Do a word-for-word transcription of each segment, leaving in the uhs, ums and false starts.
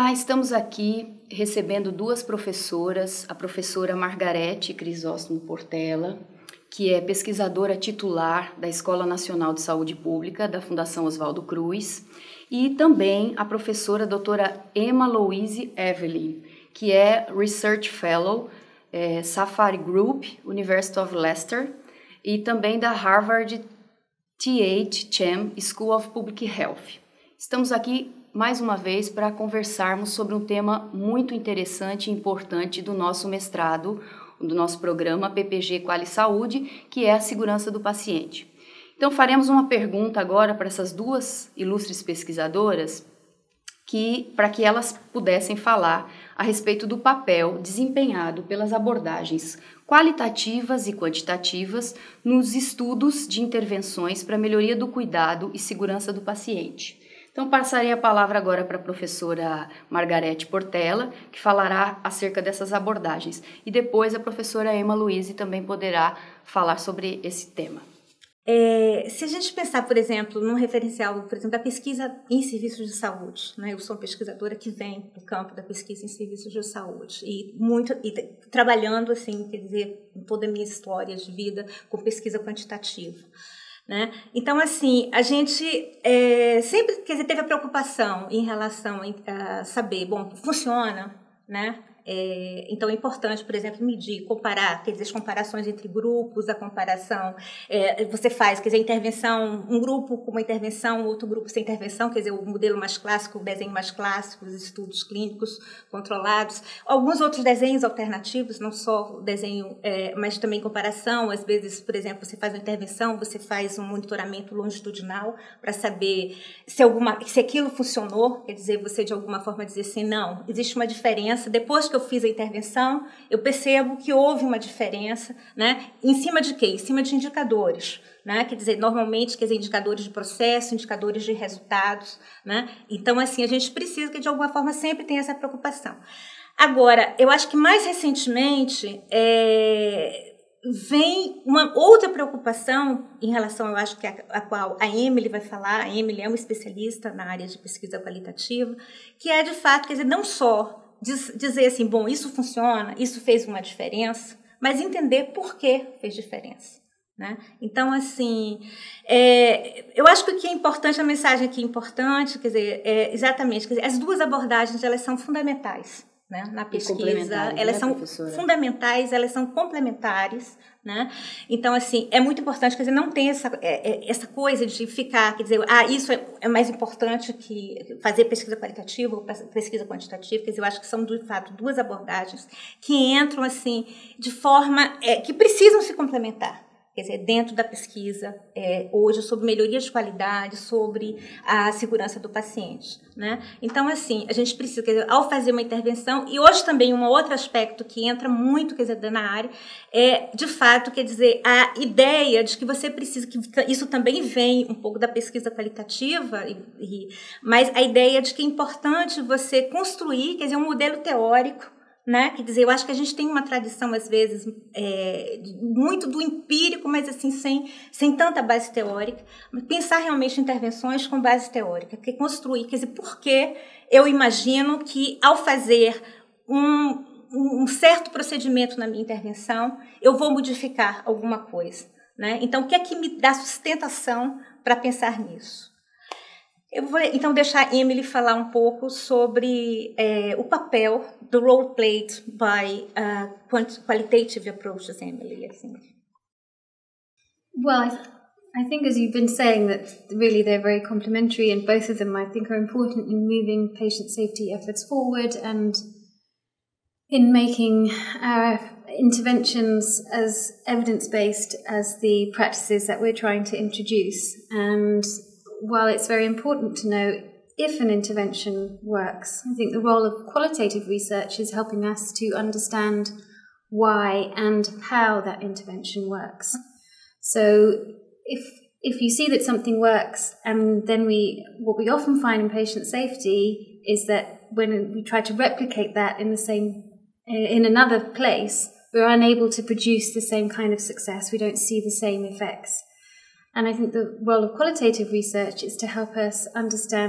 Olá, estamos aqui recebendo duas professoras, a professora Margarete Crisóstomo Portela, que é pesquisadora titular da Escola Nacional de Saúde Pública da Fundação Oswaldo Cruz, e também a professora doutora Emma Louise Evelyn, que é Research Fellow, é, Safari Group, University of Leicester, e também da Harvard T H Chan School of Public Health. Estamos aqui mais uma vez para conversarmos sobre um tema muito interessante e importante do nosso mestrado, do nosso programa P P G Quali Saúde, que é a segurança do paciente. Então faremos uma pergunta agora para essas duas ilustres pesquisadoras, que, para que elas pudessem falar a respeito do papel desempenhado pelas abordagens qualitativas e quantitativas nos estudos de intervenções para a melhoria do cuidado e segurança do paciente. Então, passarei a palavra agora para a professora Margarete Portela, que falará acerca dessas abordagens. E depois a professora Emma Louise também poderá falar sobre esse tema. É, se a gente pensar, por exemplo, num referencial, por exemplo, da pesquisa em serviços de saúde, né? Eu sou uma pesquisadora que vem do campo da pesquisa em serviços de saúde e muito e trabalhando, assim, quer dizer, em toda a minha história de vida com pesquisa quantitativa. Né? Então, assim, a gente é, sempre quer dizer, teve a preocupação em relação a saber, bom, funciona, né? É, então, é importante, por exemplo, medir, comparar, quer dizer, as comparações entre grupos, a comparação, é, você faz, quer dizer, intervenção, um grupo com uma intervenção, outro grupo sem intervenção, quer dizer, o modelo mais clássico, o desenho mais clássico, os estudos clínicos controlados, alguns outros desenhos alternativos, não só o desenho, é, mas também comparação, às vezes, por exemplo, você faz uma intervenção, você faz um monitoramento longitudinal para saber se, alguma, se aquilo funcionou, quer dizer, você de alguma forma dizer assim, não, existe uma diferença, depois que eu fiz a intervenção, eu percebo que houve uma diferença, né? Em cima de quê? Em cima de indicadores, né? Quer dizer, normalmente, quer dizer, indicadores de processo, indicadores de resultados, né? Então, assim, a gente precisa que, de alguma forma, sempre tenha essa preocupação. Agora, eu acho que mais recentemente, é... vem uma outra preocupação em relação, eu acho que a, a qual a Emily vai falar, a Emily é uma especialista na área de pesquisa qualitativa, que é, de fato, quer dizer, não só dizer assim, bom, isso funciona, isso fez uma diferença, mas entender por que fez diferença, né? Então, assim, é, eu acho que o que é importante, a mensagem aqui é importante, quer dizer, é exatamente, quer dizer, as duas abordagens, elas são fundamentais, né? Na pesquisa, elas né, são professora? fundamentais, elas são complementares, né? Então, assim, é muito importante, quer dizer, não tem essa, é, essa coisa de ficar, quer dizer, ah, isso é, é mais importante que fazer pesquisa qualitativa ou pesquisa quantitativa, quer dizer, eu acho que são, de fato, duas abordagens que entram, assim, de forma, é, que precisam se complementar. Quer dizer, dentro da pesquisa, é, hoje, sobre melhoria de qualidade, sobre a segurança do paciente, né? Então, assim, a gente precisa, quer dizer, ao fazer uma intervenção, e hoje também um outro aspecto que entra muito, quer dizer, na área, é, de fato, quer dizer, a ideia de que você precisa, que isso também vem um pouco da pesquisa qualitativa, e, e, mas a ideia de que é importante você construir, quer dizer, um modelo teórico, né? Quer dizer, eu acho que a gente tem uma tradição, às vezes, é, muito do empírico, mas assim, sem, sem tanta base teórica. Pensar realmente em intervenções com base teórica, que construir, quer dizer, por que eu imagino que ao fazer um, um certo procedimento na minha intervenção, eu vou modificar alguma coisa, né? Então, o que é que me dá sustentação para pensar nisso? Eu vou, então, deixar a Emily falar um pouco sobre é, o papel do role played by uh, qualitative approaches, Emily, I think. Well, I, th I think, as you've been saying, that really they're very complementary, and both of them, I think, are important in moving patient safety efforts forward and in making our interventions as evidence-based as the practices that we're trying to introduce. And while it's very important to know if an intervention works, I think the role of qualitative research is helping us to understand why and how that intervention works. So if if you see that something works, and then we what we often find in patient safety is that when we try to replicate that in the same in another place, we're unable to produce the same kind of success. We don't see the same effects. And I think the role of qualitative research is to help us understand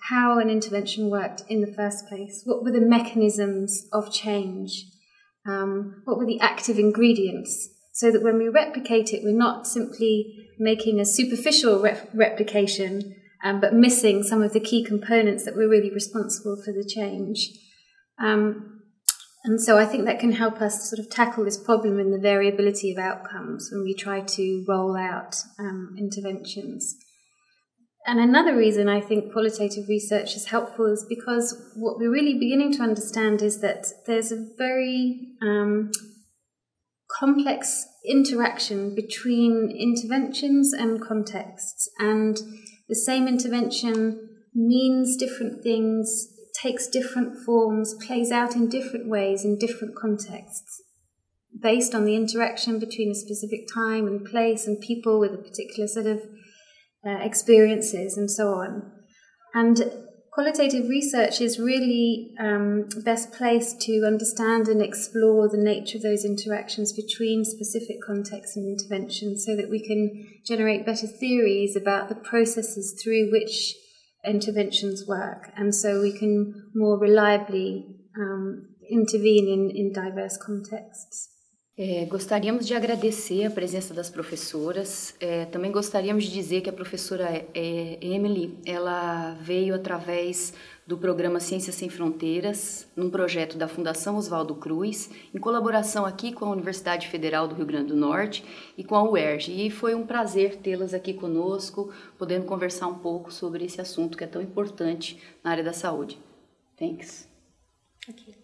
how an intervention worked in the first place. What were the mechanisms of change? Um, what were the active ingredients? So that when we replicate it, we're not simply making a superficial rep- replication, um, but missing some of the key components that were really responsible for the change. Um, and so I think that can help us sort of tackle this problem in the variability of outcomes when we try to roll out um, interventions. And another reason I think qualitative research is helpful is because what we're really beginning to understand is that there's a very um, complex interaction between interventions and contexts. And the same intervention means different things, takes different forms, plays out in different ways in different contexts, based on the interaction between a specific time and place and people with a particular set of Uh, experiences and so on. And qualitative research is really um, best placed to understand and explore the nature of those interactions between specific contexts and interventions so that we can generate better theories about the processes through which interventions work, and so we can more reliably um, intervene in, in diverse contexts. É, gostaríamos de agradecer a presença das professoras. É, também gostaríamos de dizer que a professora é, Emily, ela veio através do programa Ciências Sem Fronteiras, num projeto da Fundação Oswaldo Cruz, em colaboração aqui com a Universidade Federal do Rio Grande do Norte e com a U E R J. E foi um prazer tê-las aqui conosco, podendo conversar um pouco sobre esse assunto que é tão importante na área da saúde. Thanks. Okay.